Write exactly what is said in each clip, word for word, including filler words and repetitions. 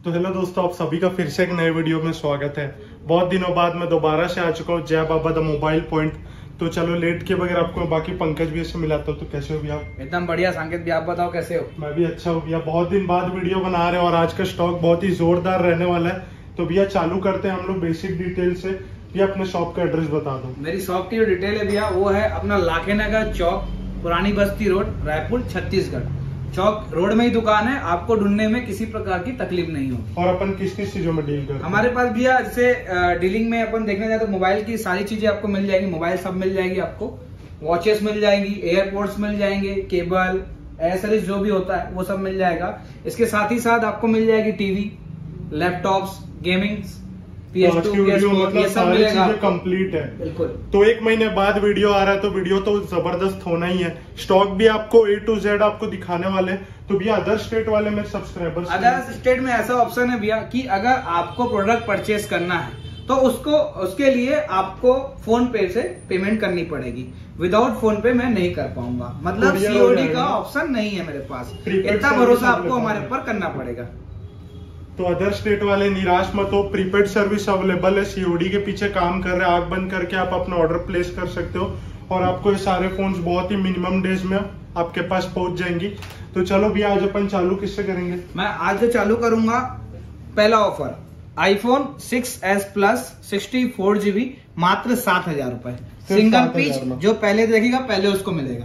तो हेलो दोस्तों, आप सभी का फिर से एक नए वीडियो में स्वागत है। बहुत दिनों बाद मैं दोबारा से आ चुका हूँ जय बाबा द मोबाइल पॉइंट। तो चलो लेट के बगैर आपको बाकी पंकज भी से मिलाता हूँ। तो कैसे हो भैया? एकदम बढ़िया। संकेत भी आप बताओ कैसे हो? मैं भी अच्छा हूँ भैया। बहुत दिन बाद वीडियो बना रहे हैं और आज का स्टॉक बहुत ही जोरदार रहने वाला है। तो भैया चालू करते हैं हम लोग बेसिक डिटेल से। भैया अपने शॉप का एड्रेस बता दो। मेरी शॉप की जो डिटेल है भैया वो है अपना लाखे नगर चौक, पुरानी बस्ती रोड, रायपुर, छत्तीसगढ़। चौक रोड में ही दुकान है, आपको ढूंढने में किसी प्रकार की तकलीफ नहीं होगी। और अपन किस किस चीजों में डील करते हैं? हमारे पास भैया जैसे डीलिंग में अपन देखने जाए तो मोबाइल की सारी चीजें आपको मिल जाएगी। मोबाइल सब मिल जाएगी आपको, वॉचेस मिल जाएंगी, एयरपोर्ट्स मिल जाएंगे, केबल, एसेसरीज जो भी होता है वो सब मिल जाएगा। इसके साथ ही साथ आपको मिल जाएगी TV, laptops, gaming, P S two, P S four, मतलब ये सब सारी मिलेगा चीजें कंप्लीट है। बिल्कुल। तो एक महीने बाद वीडियो आ रहा है तो वीडियो तो जबरदस्त होना ही है। स्टॉक भी आपको ए टू जेड आपको दिखाने वाले हैं। तो भैया अदर स्टेट वाले मेरे सब्सक्राइबर्स, अदर स्टेट में ऐसा ऑप्शन है भैया कि अगर आपको प्रोडक्ट परचेज करना है तो उसको उसके लिए आपको फोन पे से पेमेंट करनी पड़ेगी। विदाउट फोन पे मैं नहीं कर पाऊंगा, मतलब सीओडी का ऑप्शन नहीं है मेरे पास। इतना भरोसा आपको हमारे ऊपर करना पड़ेगा। तो अदर स्टेट वाले निराश मत हो, प्रीपेड सर्विस अवेलेबल है। सीओडी के पीछे काम कर रहे हैं। आंख बंद करके आप अपना ऑर्डर प्लेस कर सकते हो और आपको ये सारे फोन्स बहुत ही मिनिमम डेज में आपके पास पहुंच जाएंगी। तो चलो भैया आज अपन चालू किससे करेंगे? मैं आज जो चालू करूंगा, पहला offer iPhone six S plus sixty four GB मात्र सात हजार रुपए सिंगल पीस। जो पहले देखेगा पहले उसको मिलेगा।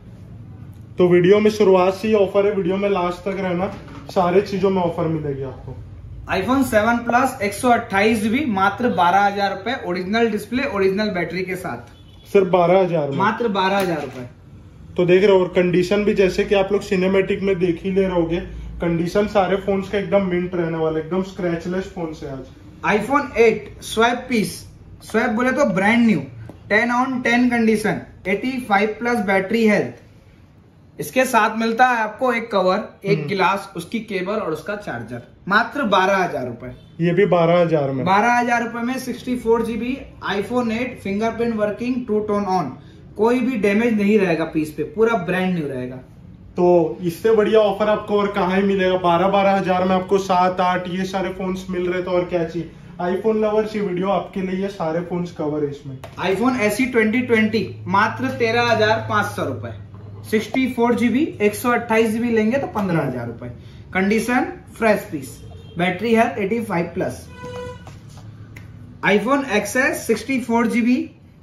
तो वीडियो में शुरुआत से ही ऑफर है, वीडियो में लास्ट तक रहना, सारे चीजों में ऑफर मिलेगी आपको। आईफोन सेवन प्लस एक सौ अट्ठाईस जीबी मात्र बारह हजार रुपए, ओरिजिनल डिस्प्ले, ओरिजिनल बैटरी के साथ सिर्फ बारह हजार मात्र बारह हजार रुपए। तो देख रहे हो, और कंडीशन भी जैसे कि आप लोग सिनेमेटिक में देख ही ले रहे होगे, कंडीशन सारे फोन्स का एकदम मिंट रहने वाला, एकदम स्क्रैचलेस फोन से। आज iPhone eight swap piece, swap बोले तो brand new, ten on ten condition, eighty five plus battery health. इसके साथ मिलता है आपको एक कवर, एक गिलास, उसकी केबल और उसका चार्जर, मात्र बारह हजार रुपए। ये भी बारह हजार में बारह हजार रुपए में sixty four GB iPhone eight, fingerprint working, true tone on, कोई भी डैमेज नहीं रहेगा पीस पे, पूरा ब्रांड न्यू रहेगा। तो इससे बढ़िया ऑफर आपको और कहाँ ही मिलेगा? बारह बारह हजार में आपको सात आठ ये सारे फोन्स मिल रहे। तो और क्या चाहिए? आईफोन लवर्स, ये वीडियो आपके लिए, सारे फोन्स कवर है इसमें। आईफोन एसी ट्वेंटी ट्वेंटी मात्र तेरह हजार पांच सौ रुपए, सिक्सटी फोर जीबी, एक सौ अट्ठाईस जीबी लेंगे तो पंद्रह हजार रुपए, कंडीशन फ्रेश पीस, बैटरी है eighty five plus. IPhone XS sixty four GB,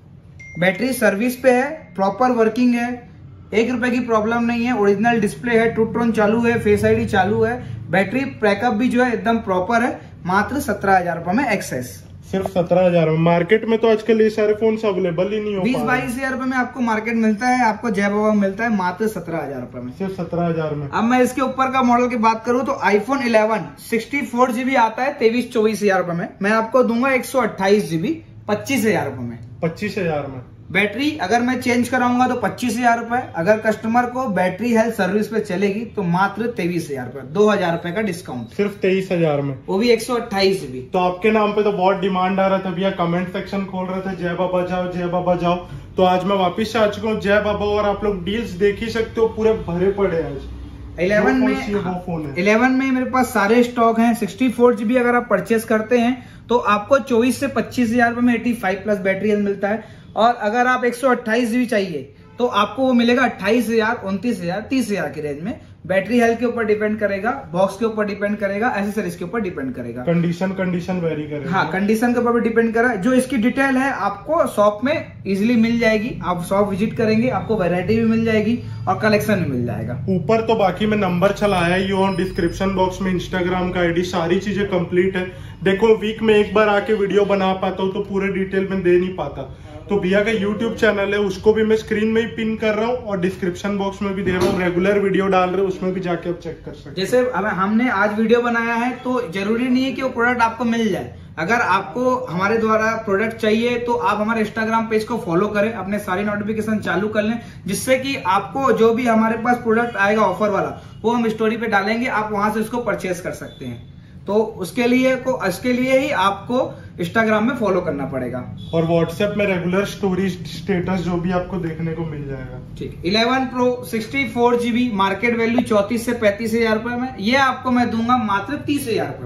battery service पे है, प्रॉपर वर्किंग है, एक रुपए की प्रॉब्लम नहीं है, ओरिजिनल डिस्प्ले है, टू टोन चालू है, फेस आईडी चालू है, बैटरी बैकअप भी जो है एकदम प्रॉपर है, मात्र सत्रह हजार रुपए में एक्सेस। सिर्फ सत्रह हजार में? मार्केट में तो आजकल ये सारे फोन अवेलेबल ही नहीं हो, बीस बाईस हजार रुपए में आपको मार्केट मिलता है, आपको जय बाबा मिलता है मात्र सत्रह हजार रुपए में। सिर्फ सत्रह हजार में। अब मैं इसके ऊपर का मॉडल की बात करूं तो iPhone eleven sixty four GB आता है तेईस चौबीस हजार रुपए में, मैं आपको दूंगा एक सौ अट्ठाईस जीबी पच्चीस हजार रुपए में। पच्चीस हजार में बैटरी अगर मैं चेंज कराऊंगा तो पच्चीस हजार रुपए, अगर कस्टमर को बैटरी हेल्थ सर्विस पे चलेगी तो मात्र तेईस हजार रुपए, दो हजार रुपए का डिस्काउंट। सिर्फ तेईस हजार में, वो भी एक सौ अट्ठाईस जीबी। तो आपके नाम पे तो बहुत डिमांड आ रहा था भैया, कमेंट सेक्शन खोल रहे थे जय बाबा जाओ जय बाबा जाओ। तो आज मैं वापिस से आ चुका हूँ जय बाबा और आप लोग डील्स देख ही सकते हो, पूरे भरे पड़े आज। इलेवन में इलेवन में मेरे पास सारे स्टॉक हैं। सिक्सटी फोर जीबी अगर आप परचेस करते हैं तो आपको चौबीस से पच्चीस हजार रुपए में eighty five plus battery health मिलता है, और अगर आप एक सौ अट्ठाईस जीबी चाहिए तो आपको वो मिलेगा अट्ठाईस हजार, उनतीस हजार, तीस हजार की रेंज में। बैटरी हेल्थ के ऊपर डिपेंड करेगा, बॉक्स के ऊपर डिपेंड करेगा, एसेसरीज के ऊपर डिपेंड करेगा, कंडीशन कंडीशन वेरी करेगा। हाँ, कंडीशन के ऊपर भी डिपेंड करा। जो इसकी डिटेल है आपको शॉप में इजीली मिल जाएगी, आप शॉप विजिट करेंगे आपको वैरायटी भी मिल जाएगी और कलेक्शन भी मिल जाएगा। ऊपर तो बाकी मैं नंबर चलाया ही हूँ, डिस्क्रिप्शन बॉक्स में इंस्टाग्राम का आईडी, सारी चीजें कंप्लीट है। देखो वीक में एक बार आके वीडियो बना पाता हूँ तो पूरे डिटेल में दे नहीं पाता। तो भैया का यूट्यूब चैनल है, उसको भी मैं स्क्रीन में ही पिन कर रहा हूँ और डिस्क्रिप्शन बॉक्स में भी दे रहा हूँ, रेगुलर वीडियो डाल रहे हैं, उसमें भी जाके आप चेक कर सकते हैं। जैसे अब हमने आज वीडियो बनाया है तो जरूरी नहीं है कि वो प्रोडक्ट आपको मिल जाए। अगर आपको हमारे द्वारा प्रोडक्ट चाहिए तो आप हमारे इंस्टाग्राम पेज को फॉलो करें, अपने सारी नोटिफिकेशन चालू कर लें, जिससे कि आपको जो भी हमारे पास प्रोडक्ट आएगा ऑफर वाला वो हम स्टोरी पे डालेंगे, आप वहां से उसको परचेज कर सकते हैं। तो उसके लिए को उसके लिए ही आपको इंस्टाग्राम में फॉलो करना पड़ेगा और व्हाट्सएप में रेगुलर स्टोरी स्टेटस जो भी आपको देखने को मिल जाएगा। ठीक। Eleven pro sixty four GB market value चौतीस से पैंतीस हजार रुपए में, ये आपको मैं दूंगा मात्र तीस हजार रुपए में।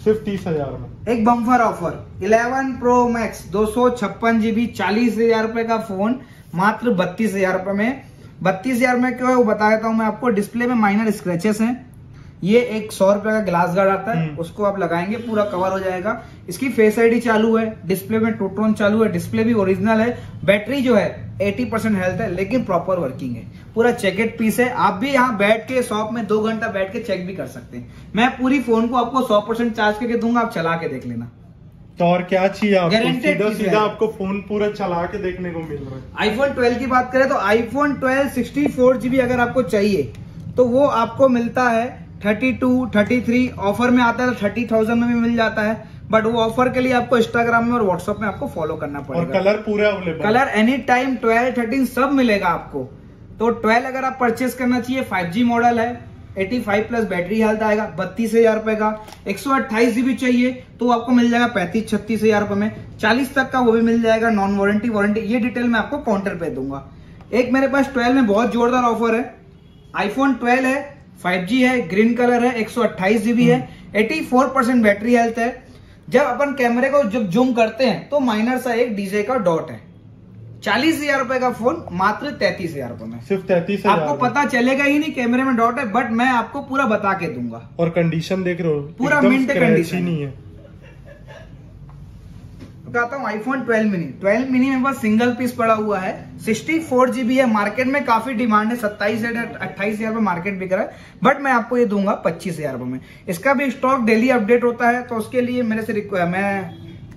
सिर्फ तीस हजार में एक bumper offer eleven pro max दो सौ छप्पन जीबी चालीस हजार रुपए का फोन मात्र बत्तीस हजार रुपए में। बत्तीस हजार में क्यों है वो बता देता हूँ मैं आपको। डिस्प्ले में माइनर स्क्रैचेस हैं। ये एक सौ रुपए का ग्लास गार्ड आता है, उसको आप लगाएंगे पूरा कवर हो जाएगा। इसकी फेस आईडी चालू है, डिस्प्ले में टू टोन चालू है, डिस्प्ले भी ओरिजिनल है। बैटरी जो है अस्सी परसेंट हेल्थ है लेकिन प्रॉपर वर्किंग है। पूरा चेकेट पीस है। आप भी यहाँ बैठ के शॉप में दो घंटा बैठ के चेक भी कर सकते हैं। मैं पूरी फोन को आपको सौ परसेंट चार्ज करके दूंगा, आप चला के देख लेना। तो और क्या चाहिए आपको? Guaranteed सीधा पीस सीधा है। आपको फोन पूरा चला के देखने को मिल रहा है। आईफोन ट्वेल्व की बात करें तो iPhone twelve sixty four GB अगर आपको चाहिए तो वो आपको मिलता है thirty two, thirty three. Offer में आता है तो थर्टी थाउजेंड में भी मिल जाता है, बट वो ऑफर के लिए आपको इंस्टाग्राम में और व्हाट्सएप में आपको फॉलो करना पड़ेगा। और कलर पूरे available, colour any time twelve thirteen सब मिलेगा आपको। तो ट्वेल्व अगर आप परचेस करना चाहिए, फाइव जी मॉडल है, पचासी प्लस बैटरी हेल्थ आएगा, बत्तीस हजार रुपए का। एक सौ अट्ठाईस जीबी चाहिए तो आपको मिल जाएगा पैंतीस छत्तीस हजार रुपए में। चालीस तक का वो भी मिल जाएगा, नॉन वारंटी वारंटी। ये डिटेल मैं आपको काउंटर पे दूंगा। एक मेरे पास ट्वेल्व में बहुत जोरदार ऑफर है। आईफोन ट्वेल्व है, फाइव जी है, ग्रीन कलर है, एक सौ अट्ठाईस जीबी है, चौरासी परसेंट बैटरी हेल्थ है। जब अपन कैमरे को जब जूम करते हैं तो माइनर सा एक डीजे का डॉट है। चालीस हजार रुपए का फोन मात्र तैतीस हजार रुपए में। सिर्फ तैतीस हजार। आपको पता चलेगा ही नहीं कैमरे में डॉट है, बट मैं आपको पूरा बता के दूंगा। और कंडीशन देख रहे हो, पूरा एकदम मिंट scratch कंडीशन ही नहीं है। बताता हूँ iPhone twelve mini. Twelve mini में बस सिंगल पीस पड़ा हुआ है, सिक्सटी फोर जीबी है। मार्केट में काफी डिमांड है, सत्ताईस हजार अट्ठाईस हजार रुपए मार्केट बिक रहा है, बट मैं आपको ये दूंगा पच्चीस हजार रुपए में। इसका भी स्टॉक डेली अपडेट होता है, तो उसके लिए मेरे से मैं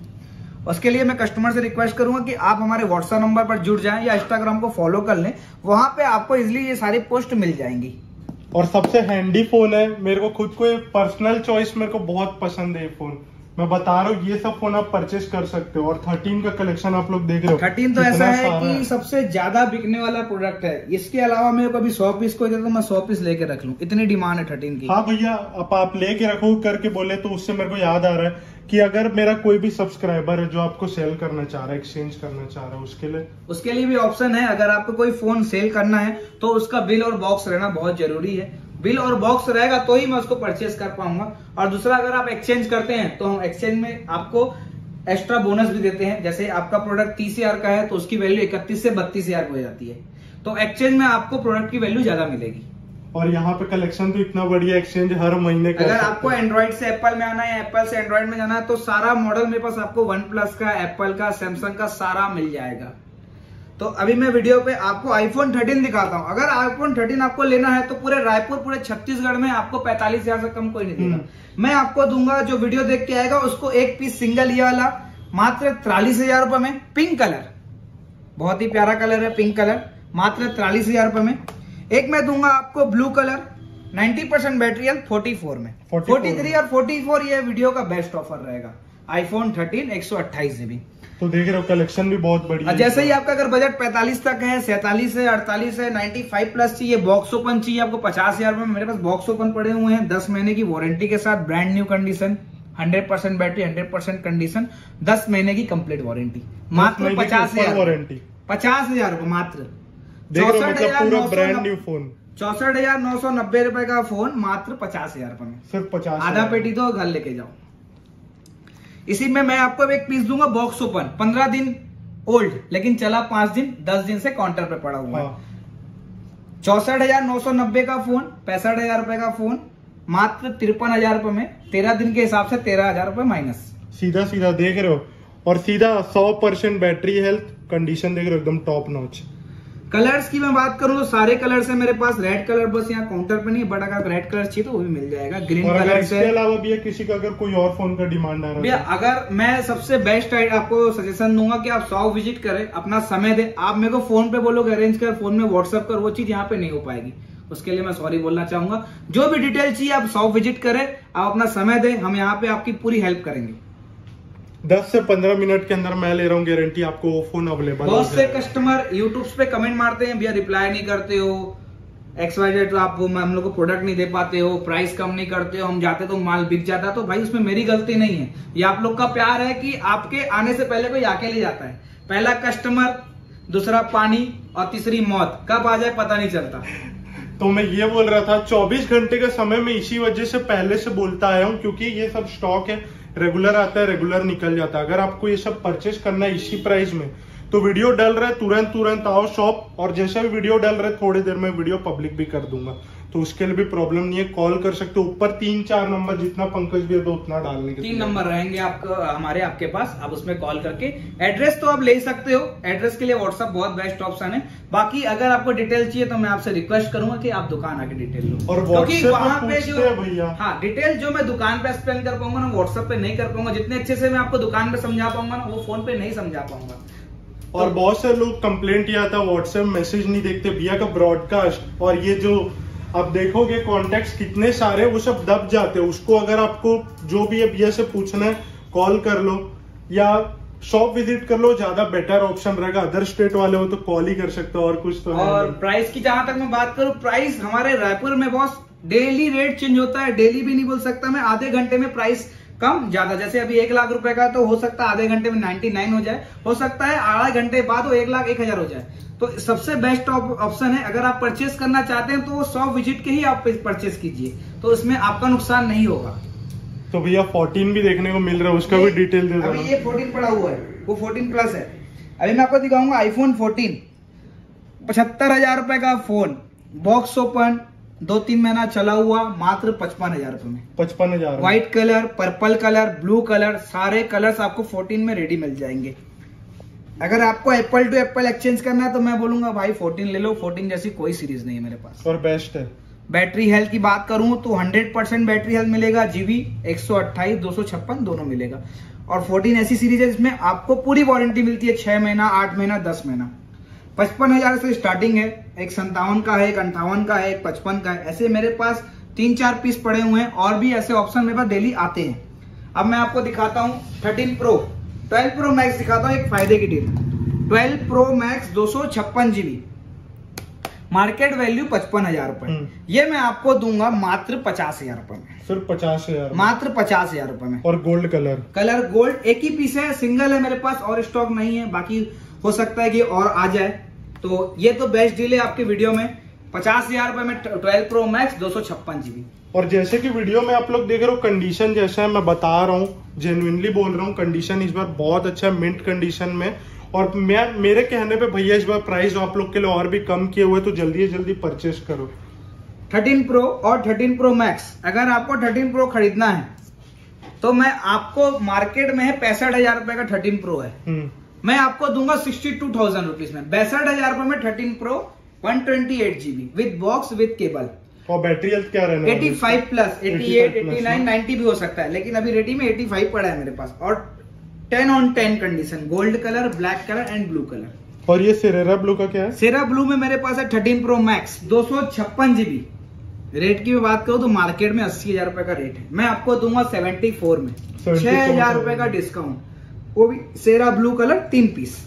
उसके लिए मैं कस्टमर से रिक्वेस्ट करूंगा कि आप हमारे व्हाट्सएप नंबर पर जुड़ जाएं या इंस्टाग्राम को फॉलो कर लें। वहां पे आपको इजिली ये सारी पोस्ट मिल जाएंगी। और सबसे हैंडी फोन है। मेरे को खुद को पर्सनल चॉइस मेरे को बहुत पसंद है ये फोन। मैं बता रहा हूँ ये सब फोन आप परचेस कर सकते हो। और थर्टीन का कलेक्शन आप लोग देख रहे हो। थर्टीन तो ऐसा है कि सबसे ज्यादा बिकने वाला प्रोडक्ट है। इसके अलावा मेरे को अभी सौ पीस को तो मैं सौ पीस लेके रख लूं, इतनी डिमांड है थर्टीन की। हाँ भैया, अब आप लेके रखो करके बोले तो उससे मेरे को याद आ रहा है कि अगर मेरा कोई भी सब्सक्राइबर है जो आपको सेल करना चाह रहा है, एक्सचेंज करना चाह रहा है, उसके लिए उसके लिए भी ऑप्शन है। अगर आपको कोई फोन सेल करना है तो उसका बिल और बॉक्स रहना बहुत जरूरी है। बिल और बॉक्स रहेगा तो ही मैं उसको परचेस कर पाऊंगा। और दूसरा, अगर आप एक्सचेंज करते हैं तो हम एक्सचेंज में आपको एक्स्ट्रा बोनस भी देते हैं। जैसे आपका प्रोडक्ट तीस हजार का है तो उसकी वैल्यू इकतीस से बत्तीस हजार हो जाती है, तो एक्सचेंज में आपको प्रोडक्ट की वैल्यू ज्यादा मिलेगी। और यहाँ पे कलेक्शन तो इतना बढ़िया, एक्सचेंज हर महीने का। अगर आपको एंड्रॉइड से एप्पल में आना है, एप्पल से एंड्रॉइड में जाना है, तो सारा मॉडल मेरे पास आपको वन प्लस का, एप्पल का, सैमसंग का सारा मिल जाएगा। तो अभी मैं वीडियो पे आपको आईफोन थर्टीन दिखाता हूं। अगर आईफोन थर्टीन आपको लेना है तो पूरे रायपुर, पूरे छत्तीसगढ़ में आपको पैंतालीस हजार से कम कोई नहीं देगा। मैं आपको दूंगा, जो वीडियो देख के आएगा उसको एक पीस सिंगल ये वाला मात्र तिरालीस हजार रुपए में। पिंक कलर, बहुत ही प्यारा कलर है पिंक कलर, मात्र तिरालीस हजार रुपए में। एक मैं दूंगा आपको ब्लू कलर, नब्बे परसेंट बैटरी हेल्थ, चौवालीस में। तैंतालीस और चौवालीस ये वीडियो का बेस्ट ऑफर रहेगा। आईफोन थर्टीन एक सौ अट्ठाईस जीबी। तो देख रहे हो कलेक्शन भी बहुत बढ़िया है। जैसे ही आपका अगर बजट पैंतालीस तक है, सैंतालीस है, अड़तालीस है, पचानवे प्लस चाहिए, बॉक्स ओपन चाहिए आपको पचास हजार में, मेरे पास बॉक्स ओपन पड़े हुए हैं दस महीने की वारंटी के साथ, brand new condition, hundred percent battery, hundred percent condition, दस महीने की कंप्लीट वारंटी, मात्र पचास हजार वारंटी, पचास हजार रुपए मात्र। चौसठ हजार ब्रांड न्यू फोन, चौसठ हजार नौ सौ नब्बे रुपए का फोन मात्र पचास हजार रुपए में। सिर्फ पचास, आधा पेटी तो घर लेके जाओ। इसी में मैं आपको एक पीस दूंगा बॉक्स ओपन, पंद्रह दिन ओल्ड लेकिन चला पांच दिन, दस दिन से काउंटर पे पड़ा हुआ है। चौसठ हजार नौ सौ नब्बे का फोन, पैंसठ हजार रुपए का फोन, मात्र तिरपन हजार रुपए में। तेरह दिन के हिसाब से तेरह हजार रुपए माइनस। सीधा सीधा देख रहे हो। और सीधा सौ परसेंट बैटरी हेल्थ, कंडीशन देख रहे हो एकदम टॉप नॉच। कलर्स की मैं बात करूं तो सारे कलर्स है मेरे पास। रेड कलर बस यहाँ काउंटर पे नहीं, बट अगर रेड कलर चाहिए तो वो भी मिल जाएगा। ग्रीन कलर से इसके अलावा भी है किसी का अगर कोई और फोन का डिमांड आ रहा है भैया, अगर मैं सबसे बेस्ट आपको सजेशन दूंगा कि आप शॉप विजिट करें, अपना समय दें। आप मेरे को फोन पे बोलोगे अरेंज कर, फोन में व्हाट्सएप कर, वो चीज यहाँ पे नहीं हो पाएगी। उसके लिए मैं सॉरी बोलना चाहूंगा। जो भी डिटेल चाहिए आप शॉप विजिट करें, आप अपना समय दें, हम यहाँ पे आपकी पूरी हेल्प करेंगे। दस से पंद्रह मिनट के अंदर मैं ले रहा हूँ गारंटी, आपको वो फोन अवेलेबल। बहुत से कस्टमर यूट्यूब पे कमेंट मारते हैं, भैया रिप्लाई नहीं करते हो, एक्स वाई जेड, तो आप हम लोग को प्रोडक्ट नहीं दे पाते हो, प्राइस कम नहीं करते हो, हम जाते तो माल बिक जाता। तो भाई उसमें मेरी गलती नहीं है, ये आप लोग का प्यार है कि आपके आने से पहले कोई आके ले जाता है। पहला कस्टमर, दूसरा पानी और तीसरी मौत, कब आ जाए पता नहीं चलता। तो मैं ये बोल रहा था चौबीस घंटे का समय मैं इसी वजह से पहले से बोलता आया हूँ, क्योंकि ये सब स्टॉक है, रेगुलर आता है, रेगुलर निकल जाता है। अगर आपको ये सब परचेस करना है इसी प्राइस में तो वीडियो डल रहा है तुरंत तुरंत आओ शॉप, और जैसे भी वीडियो डल रहा है थोड़ी देर में वीडियो पब्लिक भी कर दूंगा, तो उसके लिए भी प्रॉब्लम नहीं है, कॉल कर सकते हो। ऊपर तीन चार नंबर जितना पंकज भी है तो उतना डालने के तीन नंबर रहेंगे आपको हमारे आपके पास, आप उसमें कॉल करके एड्रेस तो आप ले सकते हो, एड्रेस के लिए व्हाट्सएप बहुत बेस्ट ऑप्शन है। बाकी अगर आपको डिटेल चाहिए तो मैं आपसे रिक्वेस्ट करूंगा कि आप दुकान आके डिटेल लो, और क्योंकि वहाँ पे जो भैया हाँ डिटेल जो मैं दुकान पे एक्सप्लेन कर पाऊंगा ना व्हाट्सएप पे नहीं कर पाऊंगा, जितने अच्छे से मैं आपको दुकान पे समझा पाऊंगा ना वो फोन पे नहीं समझा पाऊंगा। और बहुत से लोग कंप्लेंट ये आता है व्हाट्सएप मैसेज नहीं देखते भैया का ब्रॉडकास्ट, और ये जो आप देखोगे कॉन्टेक्ट कितने सारे वो सब दब जाते हैं। उसको अगर आपको जो भी है भैया से पूछना है कॉल कर लो या शॉप विजिट कर लो, ज्यादा बेटर ऑप्शन रहेगा। अदर स्टेट वाले हो तो कॉल ही कर सकते हो, और कुछ तो और प्राइस की जहां तक मैं बात करूं, प्राइस हमारे रायपुर में बॉस डेली रेट चेंज होता है, डेली भी नहीं बोल सकता मैं, आधे घंटे में प्राइस कम ज्यादा, जैसे अभी एक लाख रुपए का तो हो सकता है आधे घंटे में नाइनटी नाइन हो जाए, हो सकता है आधे घंटे बाद वो एक लाख एक हजार हो जाए। तो सबसे बेस्ट ऑप्शन है अगर आप परचेस करना चाहते हैं तो शॉप विजिट के ही आप परचेस कीजिए, तो इसमें आपका नुकसान नहीं होगा। तो भैया फोर्टीन भी देखने को मिल रहा है, उसका भी डिटेल दे दो। अभी ये फोर्टीन पड़ा हुआ है, वो फोर्टीन प्लस है। अभी मैं आपको दिखाऊंगा आईफोन फोर्टीन, पचहत्तर हजार रुपए का फोन, बॉक्स ओपन, दो तीन महीना चला हुआ, मात्र पचपन हजार रुपए में। पचपन हजार white colour, purple colour, blue colour, सारे कलर्स आपको फोर्टीन में रेडी मिल जाएंगे। अगर आपको एप्पल टू एप्पल एक्सचेंज करना है तो मैं बोलूंगा भाई फोर्टीन ले लो, फोर्टीन जैसी कोई सीरीज नहीं है मेरे पास, और बेस्ट है। बैटरी हेल्थ की बात करूं तो हंड्रेड परसेंट बैटरी हेल्थ मिलेगा, जीबी एक सौ अट्ठाईस दो सौ छप्पन दोनों मिलेगा। और फोर्टीन ऐसी सीरीज है जिसमें आपको पूरी वारंटी मिलती है, छह महीना, आठ महीना, दस महीना। पचपन हजार से स्टार्टिंग है, एक संतावन का है, एक अंठावन का है, एक पचपन का है। ऐसे मेरे पास तीन चार पीस पड़े हुए हैं, और भी ऐसे ऑप्शन मेरे पास डेली आते हैं। अब मैं आपको दिखाता हूँ thirteen pro, twelve pro max दिखाता हूँ, एक फायदे की डील। ट्वेल्व प्रो मैक्स दो सौ छप्पन जीबी, मार्केट वैल्यू पचपन हजार रुपए, ये मैं आपको दूंगा मात्र पचास हजार रुपए में। सिर्फ पचास हजार मात्र पचास हजार रुपए में। और गोल्ड कलर, कलर गोल्ड एक ही पीस है, सिंगल है मेरे पास, और स्टॉक नहीं है, बाकी हो सकता है कि और आ जाए। तो ये तो बेस्ट डील है आपके वीडियो में, पचास हजार रुपए में ट्वेल्व प्रो मैक्स दो सौ छप्पन जीबी। और जैसे कि वीडियो में आप लोग देख रहे हो कंडीशन जैसा है, मैं बता रहा हूँ, जेन्युइनली बोल रहा हूँ, कंडीशन इस बार बहुत अच्छा है, मिंट कंडीशन में। और मैं मेरे कहने पे भैया इस बार प्राइस आप लोग के लिए और भी कम किए हुए, तो जल्दी जल्दी परचेस करो। थर्टीन प्रो और थर्टीन प्रो मैक्स, अगर आपको थर्टीन प्रो खरीदना है तो मैं आपको, मार्केट में है पैंसठ हजार रुपए का थर्टीन प्रो है, मैं आपको दूंगा सिक्सटी टू थाउजेंड रुपीज में, बैसठ हजार रुपए में thirteen pro one twenty eight GB with box with cable. और बैटरी हेल्थ क्या रहना है? पचासी प्लस, अठासी, नवासी, नब्बे भी हो सकता है, लेकिन अभी रेडी में पचासी पड़ा है मेरे पास। और ten on ten condition, gold colour, black colour and blue colour. और ये सेरेरा ब्लू का क्या है? सेरा ब्लू में मेरे पास है थर्टीन प्रो मैक्स दो सौ छप्पन जीबी। रेट की बात करूं तो मार्केट में अस्सी हजार रुपए का रेट है, मैं आपको दूंगा सेवेंटी फोर में, छह हजार रुपए का डिस्काउंट, वो भी सेरा ब्लू कलर तीन पीस।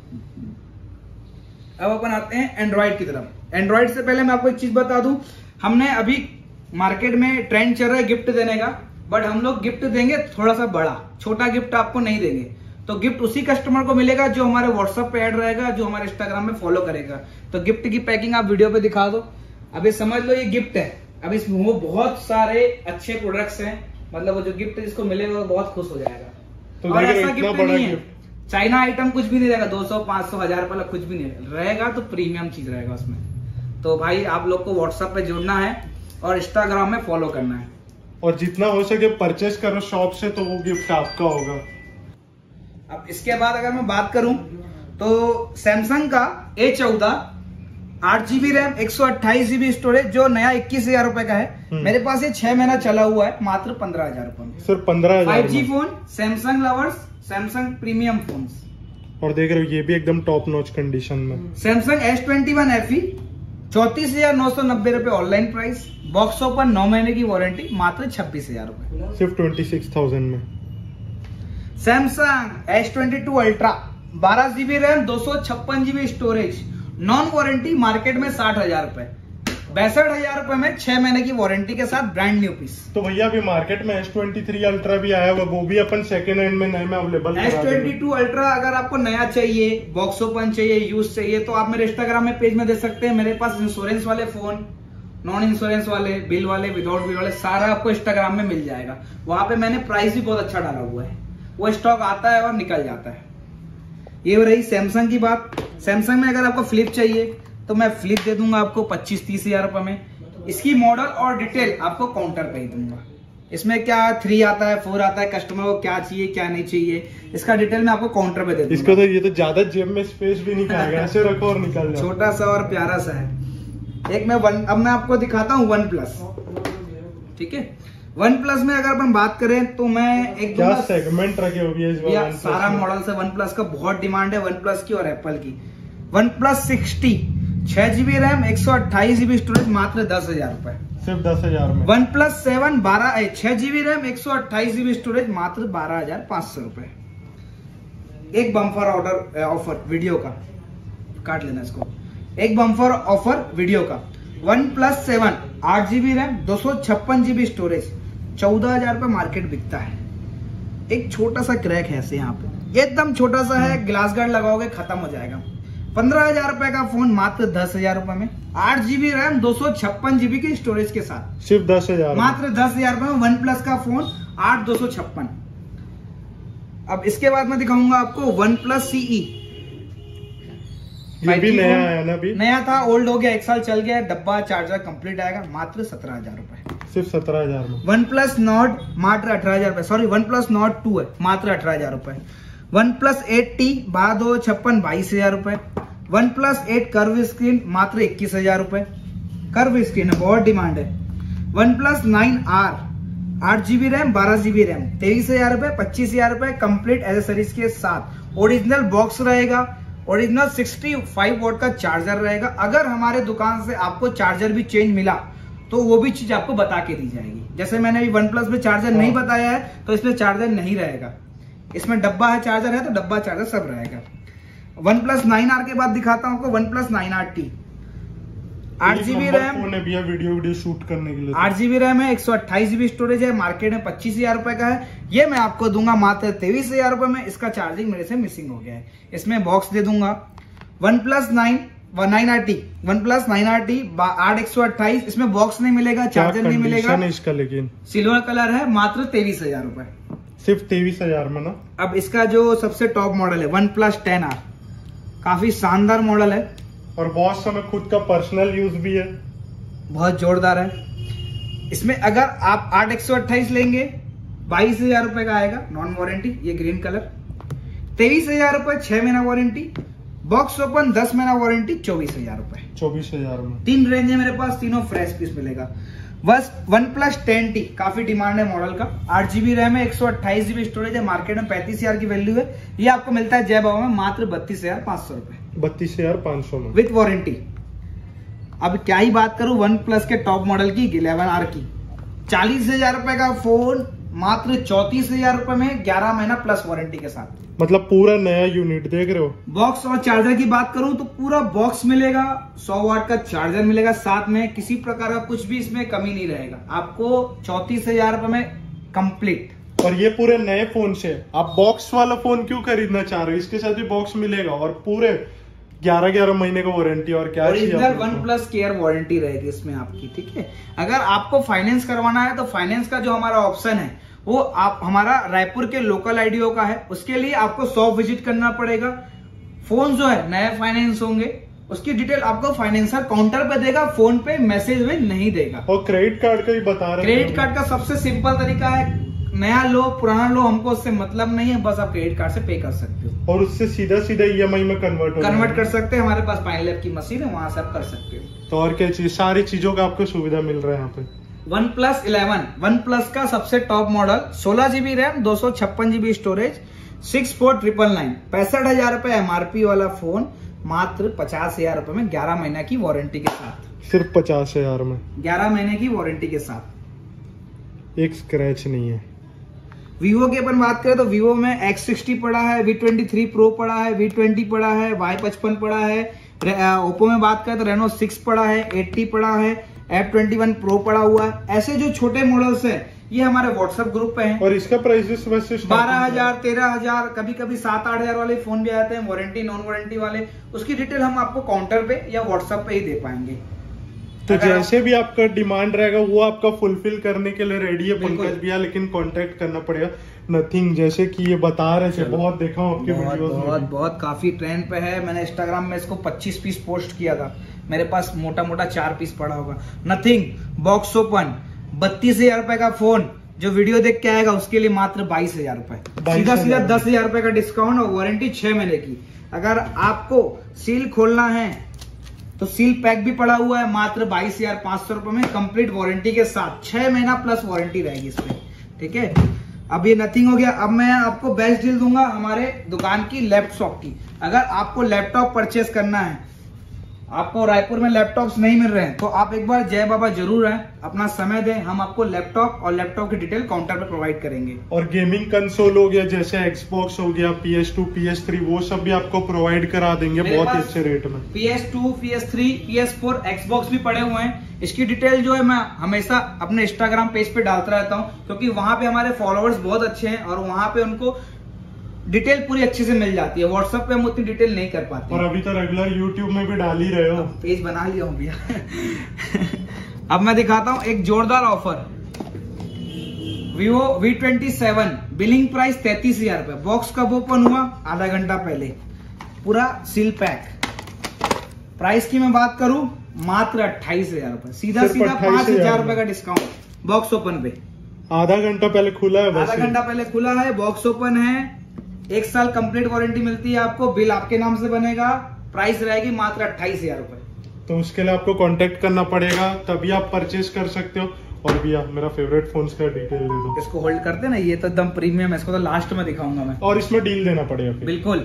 अब अपन आते हैं एंड्रॉइड की तरफ। एंड्रॉइड से पहले मैं आपको एक चीज बता दूं, हमने अभी मार्केट में ट्रेंड चल रहा है गिफ्ट देने का, बट हम लोग गिफ्ट देंगे थोड़ा सा बड़ा, छोटा गिफ्ट आपको नहीं देंगे। तो गिफ्ट उसी कस्टमर को मिलेगा जो हमारे व्हाट्सएप पे ऐड रहेगा, जो हमारे इंस्टाग्राम में फॉलो करेगा। तो गिफ्ट की पैकिंग आप वीडियो पे दिखा दो। अभी समझ लो ये गिफ्ट है, अब इसमें वो बहुत सारे अच्छे प्रोडक्ट्स हैं, मतलब वो जो गिफ्ट जिसको मिलेगा वो बहुत खुश हो जाएगा। तो और ऐसा गिफ्ट नहीं है, गिफ्ट। चाइना आइटम कुछ भी नहीं रहेगा, दो सौ पांच सौ हजार रुपए कुछ भी नहीं रहेगा, तो प्रीमियम चीज रहेगा उसमें। तो भाई आप लोग को व्हाट्सएप पे जुड़ना है और इंस्टाग्राम में फॉलो करना है, और जितना हो सके परचेस करो शॉप से, तो वो गिफ्ट आपका होगा। अब इसके बाद अगर मैं बात करूं तो सैमसंग का ए चौदह आठ जीबी रैम, एक सौ अट्ठाईस जीबी स्टोरेज, जो नया इक्कीस हजार रुपए का है मेरे पास, ये छह महीना चला हुआ है, मात्र पंद्रह हजार रुपए में। सिर्फ पंद्रह हजार five G phone, Samsung lovers, Samsung premium phone. और देख रहे हो ये भी एकदम टॉप नॉच कंडीशन में, Samsung S twenty one F E, चौतीस हजार नौ सौ नब्बे रुपए ऑनलाइन प्राइस, बॉक्स ओपन, नौ महीने की वारंटी, मात्र छब्बीस हजार रुपए, सिर्फ ट्वेंटी सिक्स थाउजेंड में। Samsung S twenty two ultra, बारह जीबी रैम, दो सौ छप्पन GB storage, non warranty, market में साठ हजार रुपए, बैसठ हजार रुपए में छह महीने की वारंटी के साथ, ब्रांड न्यू पीस। तो भैया अभी मार्केट में एस ट्वेंटी थ्री अल्ट्रा भी आया हुआ, वो भी अपन सेकेंड हैंड में नए में available. S twenty two ultra अगर आपको नया चाहिए, बॉक्स ओपन चाहिए, यूज चाहिए, तो आप मेरे इंस्टाग्राम में पेज में दे सकते हैं। मेरे पास इंश्योरेंस वाले फोन नॉन इंश्योरेंस वाले, बिल वाले, विदाउट बिल वाले, सारा आपको इंस्टाग्राम में मिल जाएगा। वहां पे मैंने प्राइस भी बहुत अच्छा डाला हुआ है, वो स्टॉक आता है और निकल जाता है। ये रही सैमसंग की बात। सैमसंग में अगर आपको फ्लिप चाहिए तो मैं फ्लिप दे दूंगा आपको पच्चीस तीस हजार रुपए में। इसकी मॉडल और डिटेल आपको काउंटर पे ही दूंगा। इसमें क्या थ्री आता है, फोर आता है, कस्टमर को क्या चाहिए क्या नहीं चाहिए, इसका डिटेल मैं आपको काउंटर पे दे दूंगा। इसको तो ये तो ज्यादा जेब में स्पेस भी नहीं खाएगा, ऐसे रखो और निकल जाओ। छोटा सा और प्यारा सा है। एक मैं वन अब मैं आपको दिखाता हूँ वन प्लस। ठीक है, वन प्लस में अगर अपन बात करें तो मैं एक क्या सेगमेंट रखे होगी इस बार? सारा मॉडल से वन प्लस का बहुत डिमांड है, वन प्लस की और एप्पल की। वन प्लस सिक्सटी, छह जीबी रैम, एक सौ अट्ठाईस जीबी स्टोरेज, मात्र दस हजार रुपए, सिर्फ दस हजार में। वन प्लस सेवन, बारह छह जीबी रैम, एक सौ अट्ठाईस जीबी स्टोरेज, मात्र बारह हजार पांच सौ रुपए। एक बम्फर ऑर्डर ऑफर वीडियो का, काट लेना इसको। एक बम्फर ऑफर वीडियो का, वन प्लस सेवन, आठ जीबी रैम, दो सौ छप्पन जीबी स्टोरेज, चौदह हजार रुपए मार्केट बिकता है। एक छोटा सा क्रैक है ऐसे यहाँ पे, एकदम छोटा सा है, ग्लास गार्ड लगाओगे खत्म हो जाएगा। पंद्रह हजार रुपए का फोन मात्र दस हजार रुपए में, आठ जीबी रैम, दो सौ छप्पन जीबी की स्टोरेज के साथ, सिर्फ दस हजार मात्र दस हजार रुपए में वन प्लस का फोन, आठ दो सौ छप्पन। अब इसके बाद मैं दिखाऊंगा आपको वन प्लस सीई। ये भी नया आया ना? भी नया था, ओल्ड हो गया, एक साल चल गया, डब्बा चार्जर कंप्लीट आएगा, मात्र सत्रह हजार रुपए, सिर्फ सत्रह हजार में। वन प्लस नॉट मात्र अठारह हजार रुपए, sorry one plus Nord two है, मात्र अठारह हजार रुपए। वन प्लस एट टी, बारह दो छप्पन, बाईस हजार रुपए। One plus eight curve screen, मात्र इक्कीस हजार रुपए, कर्व स्क्रीन है, बहुत डिमांड है। वन प्लस नाइन आर, आठ जीबी रैम, बारह जीबी रैम, तेईस हजार रुपए, पच्चीस हजार रुपए, कंप्लीट एसेसरीज के साथ, ओरिजिनल बॉक्स रहेगा, ओरिजिनल सिक्सटी फाइव वोल्ट का चार्जर रहेगा। अगर हमारे दुकान से आपको चार्जर भी चेंज मिला तो वो भी चीज आपको बता के दी जाएगी। जैसे मैंने अभी वन प्लस में चार्जर नहीं बताया है तो इसमें चार्जर नहीं रहेगा, इसमें डब्बा है, चार्जर है तो डब्बा चार्जर सब रहेगा। वन प्लस नाइन आर के बाद दिखाता हूँ आपको one plus nine R T, आठ GB RAM, video video shoot करने के लिए आठ जीबी रैम है, एक सौ अट्ठाईस जीबी स्टोरेज है, मार्केट में पच्चीस हजार रुपए का है। ये मैं आपको दूंगा मात्र तेईस हजार रुपए में। इसका चार्जिंग मेरे से मिसिंग हो गया है, इसमें बॉक्स दे दूंगा। One plus nine nine R T, one plus nine R T, आठ एक सौ अट्ठाईस, इसमें बॉक्स नहीं मिलेगा, चार्जर नहीं मिलेगा इसका, लेकिन सिल्वर कलर है, मात्र तेईस हजार रुपए, सिर्फ तेईस हजार में ना। अब इसका जो सबसे टॉप मॉडल है वन प्लस टेन आर, काफी शानदार मॉडल है और बहुत समय खुद का पर्सनल यूज भी है, बहुत जोरदार है। इसमें अगर आप आठ एक सौ अट्ठाईस लेंगे बाईस हजार रुपए का आएगा, नॉन वारंटी, ये ग्रीन कलर। तेईस हजार रुपए, छह महीना वारंटी, बॉक्स ओपन, दस महीना वारंटी, चौबीस हजार रुपए, चौबीस हजार में। तीन रेंज है मेरे पास, तीनों फ्रेश पीस मिलेगा। बस वन प्लस टेन टी, काफी डिमांड है मॉडल का, आठ जीबी रैम है, एक सौ अट्ठाईस जीबी स्टोरेज है, मार्केट में पैंतीस हजार की वैल्यू है। ये आपको मिलता है जय बाबा में मात्र बत्तीस हजार पांच सौ रुपए, बत्तीस हजार पांच सौ में विथ वारंटी। अब क्या ही बात करूं वन प्लस के टॉप मॉडल की, इलेवन आर की, चालीस हजार रुपए का फोन, मात्र चौतीस हजार रुपए में, ग्यारह महीना प्लस वारंटी के साथ, मतलब पूरा नया यूनिट देख रहे हो। बॉक्स और चार्जर की बात करूं तो पूरा बॉक्स मिलेगा, सौ वाट का चार्जर मिलेगा साथ में, किसी प्रकार का कुछ भी इसमें कमी नहीं रहेगा आपको, चौतीस हजार रुपए में कंप्लीट। और ये पूरे नए फोन से आप बॉक्स वाला फोन क्यों खरीदना चाह रहे हो? इसके साथ भी बॉक्स मिलेगा और पूरे ग्यारह ग्यारह महीने का वारंटी, और क्या original one plus care warranty रहेगी इसमें आपकी। ठीक है, अगर आपको फाइनेंस करवाना है तो फाइनेंस का जो हमारा ऑप्शन है वो आप हमारा रायपुर के लोकल आईडीओ का है, उसके लिए आपको शॉप विजिट करना पड़ेगा। फोन जो है नए फाइनेंस होंगे, उसकी डिटेल आपको फाइनेंसर काउंटर पे देगा, फोन पे मैसेज में नहीं देगा। और क्रेडिट कार्ड का ही बता रहे हैं, क्रेडिट कार्ड का सबसे सिंपल तरीका है, नया लो पुराना लो हमको उससे मतलब नहीं है, बस आप क्रेडिट कार्ड से पे कर सकते हो और उससे सीधा सीधा ईएमआई में कन्वर्ट कन्वर्ट कर सकते हैं। हमारे पास पाइनलैब की मशीन है, वहां से आप कर सकते हो। तो और क्या चीज, सारी चीजों का आपको सुविधा मिल रहा है यहाँ पे। One plus eleven, one plus का सबसे टॉप मॉडल, सोलह जीबी रैम, दो सौ छप्पन GB storage, six four triple nine, पैंसठ हजार रुपए एमआरपी वाला फोन, मात्र पचास हजार रुपए में, ग्यारह महीने की वारंटी के साथ, सिर्फ पचास हजार में, ग्यारह महीने की वारंटी के साथ, एक स्क्रैच नहीं है। वीवो की अपन बात करें तो वीवो में एक्स सिक्सटी पड़ा है, वी ट्वेंटी थ्री प्रो पड़ा है, वी ट्वेंटी पड़ा है, वाई पचपन पड़ा है। ओप्पो में बात करें तो रेनो सिक्स पड़ा है, एट्टी पड़ा है, एफ ट्वेंटी वन प्रो पड़ा हुआ है। ऐसे जो छोटे मॉडल्स हैं ये हमारे व्हाट्सएप ग्रुप पे हैं। और इसका प्राइस वैसे बारह हजार तेरह हजार कभी कभी सात आठ हजार वाले फोन भी आते हैं, वारंटी नॉन वारंटी वाले, उसकी डिटेल हम आपको काउंटर पे या व्हाट्सएप पे ही दे पाएंगे। तो जैसे भी आपका डिमांड रहेगा वो आपका फुलफिल करने के लिए रेडी है पंकज भैया, लेकिन कांटेक्ट करना पड़ेगा। नथिंग जैसे कि ये बता रहे थे, बहुत देखा हूँ आपके वीडियोस में, बहुत बहुत काफी ट्रेंड पे है। मैंने इंस्टाग्राम में इसको पच्चीस पीस पोस्ट किया था, मेरे पास मोटा मोटा चार पीस पड़ा होगा। नथिंग बॉक्स ओपन, बत्तीस हजार रुपए का फोन, जो वीडियो देख के आएगा उसके लिए मात्र बाईस हजार रुपए, सीधा सीधा दस हजार रुपए का डिस्काउंट और वारंटी छह महीने की। अगर आपको सील खोलना है तो सील पैक भी पड़ा हुआ है मात्र बाईस हजार पांच सौ रुपए में, कंप्लीट वारंटी के साथ, छह महीना प्लस वारंटी रहेगी इसमें, ठीक है। अब ये नथिंग हो गया। अब मैं आपको बेस्ट डील दूंगा हमारे दुकान की लैपटॉप की। अगर आपको लैपटॉप परचेस करना है, आपको रायपुर में लैपटॉप्स नहीं मिल रहे हैं, तो आप एक बार जय बाबा जरूर आए, अपना समय दें, हम आपको लैपटॉप और लैपटॉप की डिटेल काउंटर पे प्रोवाइड करेंगे। और गेमिंग कंसोल हो गया, जैसे एक्सबॉक्स हो गया, P S two, P S three, वो सब भी आपको प्रोवाइड करा देंगे बहुत ही अच्छे रेट में। P S two, P S three, P S four, Xbox भी पड़े हुए हैं। इसकी डिटेल जो है मैं हमेशा अपने इंस्टाग्राम पेज पे डालता रहता हूँ, क्योंकि वहां पे हमारे फॉलोअर्स बहुत अच्छे हैं और वहां पे उनको डिटेल पूरी अच्छे से मिल जाती है। व्हाट्सएप पे हम उतनी डिटेल नहीं कर पाते। और अभी तो रेगुलर यूट्यूब में भी डाल ही रहे हो। पेज बना लिया हूँ भैया। अब मैं दिखाता हूँ एक जोरदार offer, Vivo V twenty seven, billing price तैतीस हजार रुपए, बॉक्स कब ओपन हुआ? आधा घंटा पहले, पूरा सील पैक। प्राइस की मैं बात करूं मात्र अट्ठाईस हजार रुपए, सीधा सीधा पांच हजार रुपए का डिस्काउंट बॉक्स ओपन पे। आधा घंटा पहले खुला है, आधा घंटा पहले खुला है, बॉक्स ओपन है, एक साल कंप्लीट वारंटी मिलती है आपको, बिल आपके नाम से बनेगा, प्राइस रहेगी मात्र अट्ठाईस हजार रुपए। तो उसके लिए आपको कांटेक्ट करना पड़ेगा, तभी आप परचेज कर सकते हो। और भैया मेरा फेवरेट फोन का डिटेल दे दो। इसको होल्ड करते ना, ये तो एकदम प्रीमियम है, इसको तो लास्ट में दिखाऊंगा मैं। और इसमें डील देना पड़ेगा फिर। बिल्कुल।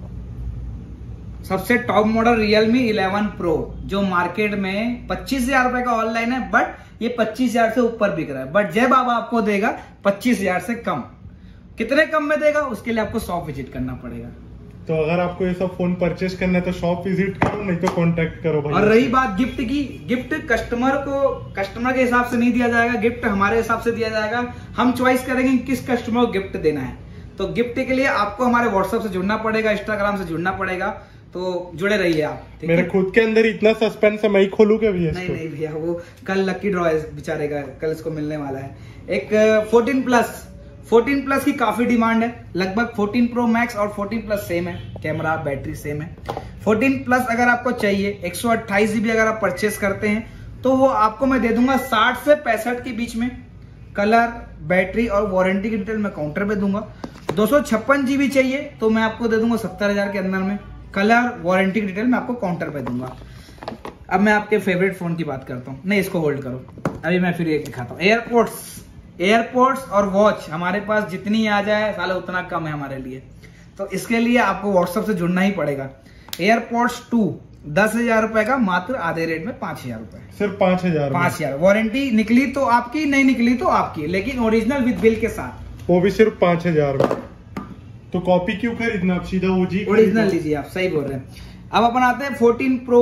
सबसे top model Realme eleven pro, जो मार्केट में पच्चीस हजार रुपए का ऑनलाइन है, बट ये पच्चीस हजार से ऊपर बिक रहा है, बट जय बाबा आपको देगा पच्चीस हजार से कम। कितने कम में देगा उसके लिए आपको शॉप विजिट करना पड़ेगा। तो अगर आपको ये सब फोन परचेज करना है तो शॉप विजिट करो, नहीं तो कांटेक्ट करो भाई। और रही बात गिफ्ट की, गिफ्ट कस्टमर को कस्टमर के हिसाब से नहीं दिया जाएगा, गिफ्ट हमारे हिसाब से दिया जाएगा। हम चॉइस करेंगे किस कस्टमर को गिफ्ट देना है। तो गिफ्ट के लिए आपको हमारे व्हाट्सएप से जुड़ना पड़ेगा, इंस्टाग्राम से जुड़ना पड़ेगा, तो जुड़े रहिए आप। मेरे खुद के अंदर इतना सस्पेंस है, मैं खोलू के भी? नहीं नहीं भैया, वो कल लकी ड्रॉ है बेचारे का, कल इसको मिलने वाला है। एक फोर्टीन प्लस, फोर्टीन प्लस की काफी डिमांड है, लगभग फोर्टीन प्रो मैक्स और फोर्टीन प्लस सेम है, कैमरा बैटरी सेम है। फोर्टीन प्लस अगर आपको चाहिए, एक सौ अट्ठाईस जीबी अगर आप परचेस करते हैं, तो वो आपको मैं दे दूंगा साठ से पैंसठ के बीच में। कलर, बैटरी और वारंटी की डिटेल मैं काउंटर पे दूंगा। दो सौ छप्पन जीबी चाहिए तो मैं आपको दे दूंगा सत्तर हजार के अंदर में। कलर, वारंटी की डिटेल मैं आपको काउंटर पे दूंगा। अब मैं आपके फेवरेट फोन की बात करता हूँ। नहीं, इसको होल्ड करो, अभी मैं फिर एक दिखाता हूँ। एयरपोर्ट्स एयरपोर्ट्स और वॉच हमारे पास जितनी आ जाए साला उतना कम है हमारे लिए, तो इसके लिए आपको व्हाट्सएप से जुड़ना ही पड़ेगा। एयरपोर्ट्स टू दस हजार रुपए का, मात्र आधे रेट में पांच हजार रुपए, सिर्फ पांच हजार पांच हजार वारंटी निकली तो आपकी, नहीं निकली तो आपकी, लेकिन ओरिजिनल विद बिल के साथ, वो भी सिर्फ पांच हजार में। तो कॉपी क्यों खरीदना, आप सीधा ओजी ओरिजिनल लीजिए। आप सही बोल रहे हैं। अब अपन आते हैं फोर्टीन प्रो।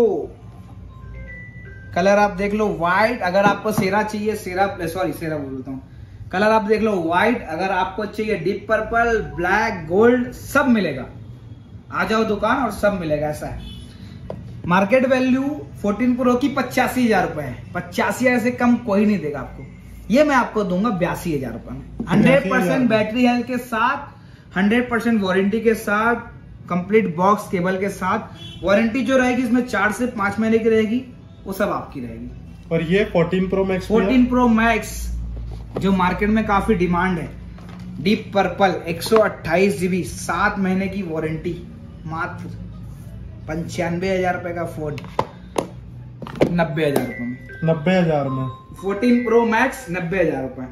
कलर आप देख लो व्हाइट, अगर आपको सेरा चाहिए, सेरा सॉरी सेरा बोलता हूँ, कलर आप देख लो व्हाइट, अगर आपको चाहिए डीप पर्पल, ब्लैक, गोल्ड, सब मिलेगा। आ जाओ दुकान और सब मिलेगा, ऐसा है। मार्केट वैल्यू फोर्टीन प्रो की पचासी हजार रुपए है, पचासी हजार से कम कोई नहीं देगा आपको। ये मैं आपको दूंगा बयासी हजार रुपए में, हंड्रेड परसेंट बैटरी हेल्थ के साथ, हंड्रेड परसेंट वारंटी के साथ, कंप्लीट बॉक्स केबल के साथ। वारंटी जो रहेगी इसमें चार से पांच महीने की रहेगी, वो सब आपकी रहेगी। और ये fourteen pro max, fourteen pro max जो मार्केट में काफी डिमांड है, डीप पर्पल, एक सौ अट्ठाईस जीबी, सात महीने की वारंटी, मात्र पंचानवे हजार रुपए का फोन, नब्बे हजार रुपए में। नब्बे हजार में फोर्टीन प्रो मैक्स, नब्बे हजार रुपए।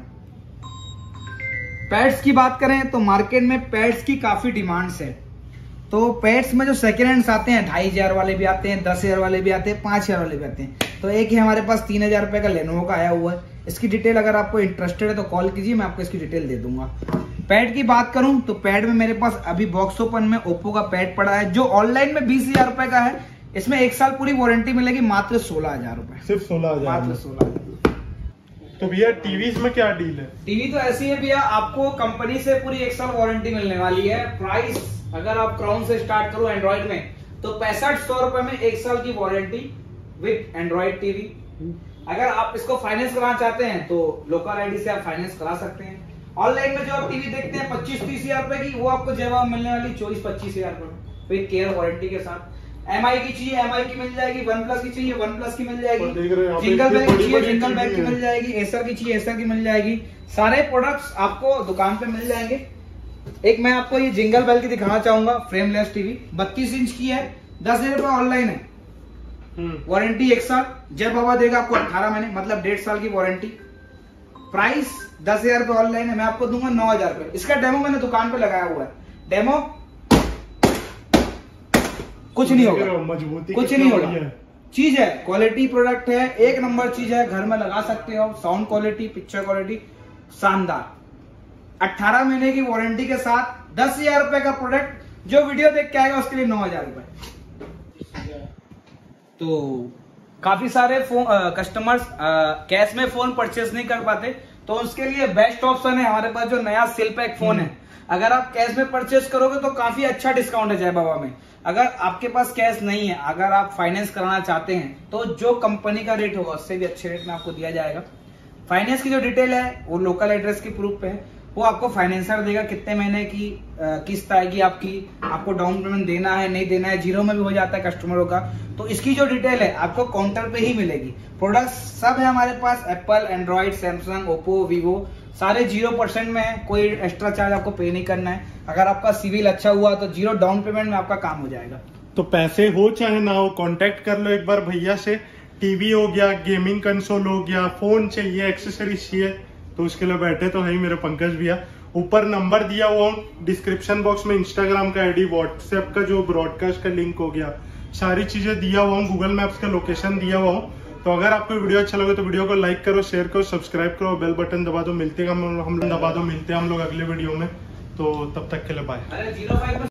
पैड्स की बात करें तो मार्केट में पैड्स की काफी डिमांड्स है। तो पैड्स में जो सेकेंड हैंड्स आते हैं, ढाई हजार वाले भी आते हैं, दस हजार वाले भी आते हैं, पांच हजार वाले भी आते हैं। तो एक ही हमारे पास तीन हजार रुपए का लेनोवो का आया हुआ है। इसकी डिटेल अगर आपको इंटरेस्टेड है तो कॉल कीजिए, मैं आपको इसकी डिटेल दे दूंगा। पैड की बात करूं तो पैड में मेरे पास अभी बॉक्स ओपन में ओप्पो का पैड पड़ा है, जो ऑनलाइन में बीस हजार रुपए का है। इसमें एक साल पूरी वारंटी मिलेगी, मात्र सोलह हजार रुपए, सिर्फ सोलह हजार, मात्र सोलह हजार। तो भैया टीवी में क्या डील है? टीवी तो ऐसी है भैया, आपको कंपनी से पूरी एक साल वारंटी मिलने वाली है। प्राइस अगर आप क्राउन से स्टार्ट करो एंड्रॉइड में तो पैंसठ सौ रुपए में एक साल की वारंटी विद एंड्रॉइड टीवी, अगर आप इसको फाइनेंस कराना चाहते हैं तो लोकल आईडी से आप फाइनेंस करा सकते हैं। ऑनलाइन में जो आप टीवी देखते हैं पच्चीस तीस हजार रुपए की, वो आपको जय बाबा मिलने वाली चौबीस पच्चीस हजार रुपए फिर केयर वारंटी के साथ। एम आई की चाहिए एम आई की मिल जाएगी, वन प्लस की चाहिए वन प्लस की मिल जाएगी, जिंगल बैग की चाहिए जिंगल बैग की मिल जाएगी, एसर की चाहिए एसर की मिल जाएगी। सारे प्रोडक्ट्स आपको दुकान पे मिल जाएंगे। एक मैं आपको ये जिंगल बेल की दिखाना चाहूंगा, फ्रेमलेस टीवी बत्तीस इंच की है, दस हजार रुपए ऑनलाइन है, वारंटी एक साल, जय बाबा देगा आपको अठारह महीने मतलब डेढ़ साल की वारंटी। प्राइस दस हजार रुपए ऑनलाइन है, मैं आपको दूंगा नौ हजार रुपए। इसका डेमो मैंने दुकान पे लगाया हुआ है, डेमो कुछ नहीं होगा, मजबूती कुछ नहीं होगा, चीज है क्वालिटी प्रोडक्ट है, एक नंबर चीज है, घर में लगा सकते हो। साउंड क्वालिटी पिक्चर क्वालिटी शानदार, अठारह महीने की वारंटी के साथ दस हजार रुपए का प्रोडक्ट। जो वीडियो देख के आएगा उसके लिए नौ हजार रुपए। तो काफी सारे फोन कस्टमर्स कैश में फोन परचेस नहीं कर पाते, तो उसके लिए बेस्ट ऑप्शन है हमारे पास जो नया सेल पैक फोन है। अगर आप कैश में परचेस करोगे तो काफी अच्छा डिस्काउंट है जय बाबा में। अगर आपके पास कैश नहीं है, अगर आप फाइनेंस कराना चाहते हैं तो जो कंपनी का रेट होगा उससे भी अच्छे रेट में आपको दिया जाएगा। फाइनेंस की जो डिटेल है वो लोकल एड्रेस के प्रूफ पे है, वो आपको फाइनेंसर देगा, कितने महीने की किस्त आएगी आपकी, आपको डाउन पेमेंट देना है नहीं देना है, जीरो में भी हो जाता है कस्टमरों का। तो इसकी जो डिटेल है आपको काउंटर पे ही मिलेगी। प्रोडक्ट्स सब है हमारे पास, Apple, Android, Samsung, Oppo, Vivo, सारे जीरो परसेंट में है, कोई एक्स्ट्रा चार्ज आपको पे नहीं करना है। अगर आपका सिविल अच्छा हुआ तो जीरो डाउन पेमेंट में आपका काम हो जाएगा। तो पैसे हो चाहे ना हो, कांटेक्ट कर लो एक बार भैया से। टीवी हो गया, गेमिंग कंसोल हो गया, फोन चाहिए, एक्सेसरीज चाहिए, तो उसके लिए बैठे तो है ही मेरे पंकज भैया। ऊपर नंबर दिया हुआ हूँ, डिस्क्रिप्शन बॉक्स में इंस्टाग्राम का आईडी, व्हाट्सएप का जो ब्रॉडकास्ट का लिंक हो गया, सारी चीजें दिया हुआ हूँ, गूगल मैप्स का लोकेशन दिया हुआ हूँ। तो अगर आपको वीडियो अच्छा लगे तो वीडियो को लाइक करो, शेयर करो, सब्सक्राइब करो, बेल बटन दबा दो। मिलते हैं हम हम दबा दो मिलते हैं हम लोग अगले वीडियो में। तो तब तक के लिए बाय।